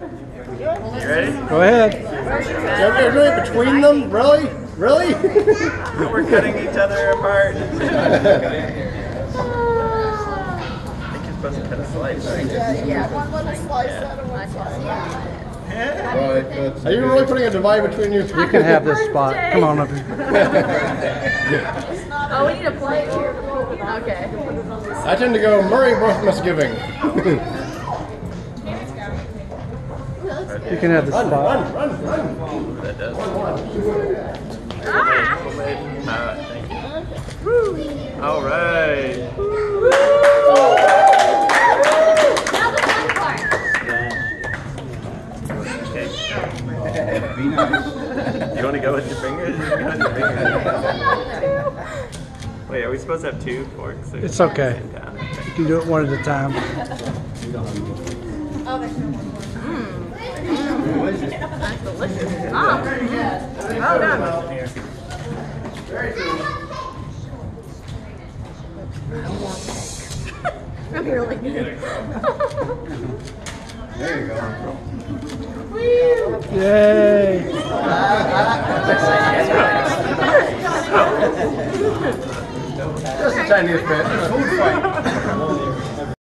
You ready? Go ahead. You're gonna do it between them? Really? Really? We're cutting each other apart. I think you're supposed to cut a slice, right? Yeah, one little slice out of one slice. Are you really putting a divide between you? You can have this spot. Come on up here. Oh, we need a plate here. Okay. I tend to go Murray Misgiving. You can have the spot. Run. That does. Thank you. All right. Now the fun part. You want to go with your fingers? You can go with your fingers. Wait, are we supposed to have 2 forks? It's okay. You can do it one at a time. That's delicious. Oh, well done. I'm really good. There you go. Yay! Just a tiniest bit. Food fight.